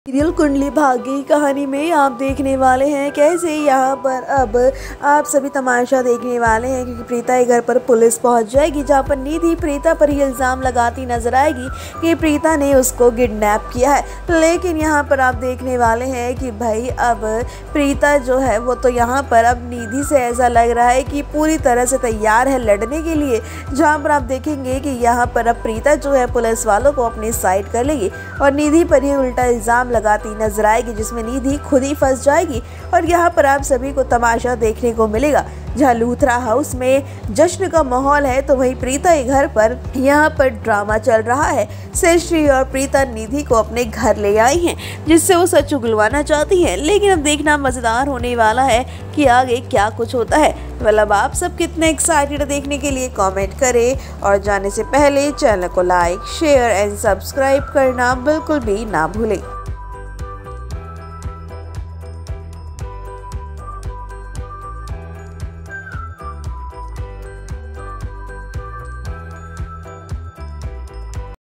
Serial Kundali Bhagya की कहानी में आप देखने वाले हैं कैसे यहाँ पर अब आप सभी तमाशा देखने वाले हैं, क्योंकि प्रीता के घर पर पुलिस पहुँच जाएगी, जहाँ पर निधि प्रीता पर ही इल्ज़ाम लगाती नजर आएगी कि प्रीता ने उसको किडनैप किया है। लेकिन यहाँ पर आप देखने वाले हैं कि भाई अब प्रीता जो है वो तो यहाँ पर अब निधि से ऐसा लग रहा है कि पूरी तरह से तैयार है लड़ने के लिए, जहाँ पर आप देखेंगे कि यहाँ पर अब प्रीता जो है पुलिस वालों को अपनी साइड कर लेगी और निधि पर ही उल्टा इल्ज़ाम लगाती नजर आएगी, जिसमें निधि खुद ही फंस जाएगी। और यहाँ पर आप सभी को तमाशा देखने को मिलेगा, जहाँ लूथरा हाउस में जश्न का माहौल है तो वहीं प्रीता के घर पर यहाँ पर ड्रामा चल रहा है। सृष्टि और प्रीता निधि को अपने घर ले आई हैं, जिससे वो सच उगलवाना चाहती हैं। लेकिन अब देखना मजेदार होने वाला है कि आगे क्या कुछ होता है। मतलब आप सब कितने एक्साइटेड देखने के लिए कमेंट करें और जाने से पहले चैनल को लाइक, शेयर एंड सब्सक्राइब करना बिल्कुल भी ना भूलें।